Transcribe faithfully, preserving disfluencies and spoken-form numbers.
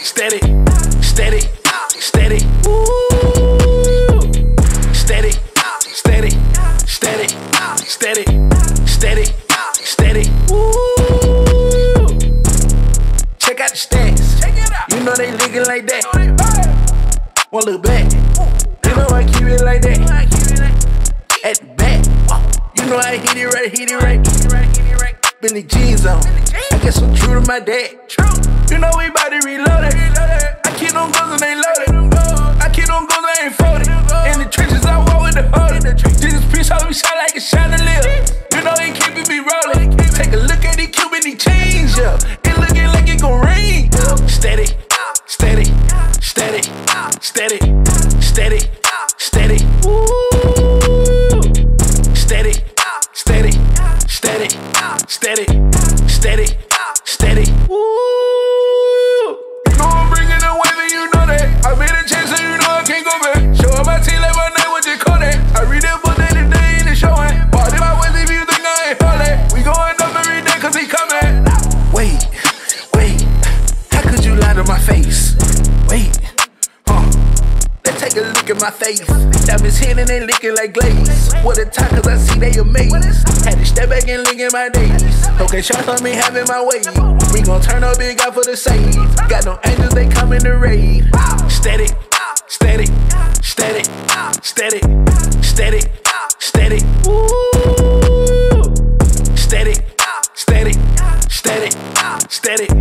steady, steady, steady, ooh, steady, steady, steady, steady, steady, steady, ooh. Check out the stats, you know they looking like that. One look back, you know I keep it like that. At the back, you know I hit it right, hit it right. Billy Jeans on, I guess I'm true to my dad. You know we bout to reload it. I keep on guns and they loaded. I keep on guns and they ain't folded. In the trenches I walk with the holy. Jesus Priest hold me shot like a chandelier. You know he keepin' me rolling. Take a look at the Cuban, he change up. It looking like it gon' rain. Steady, steady, steady, steady, steady, steady, ooh. Steady, steady, steady, steady, steady, steady, ooh. You know I'm bringing the wave and you know that. I made a chance so you know I can't go back. Show up my team like my name, what you call that? I read that book that the day in the showing. Bought in my ways if you think I ain't holy. We going up every day cause he coming. Wait, wait, how could you lie to my face? Wait, huh, let's take a look at my face. Diamonds hitting and licking like glaze. What a time cause I see they amazed. Had to step back and look at my days. Okay, shots on me having my way. We gon' turn up big out for the save. Got no angels, they coming to raid. Steady, steady, steady, steady, steady, steady, ooh. Steady, steady, steady, steady,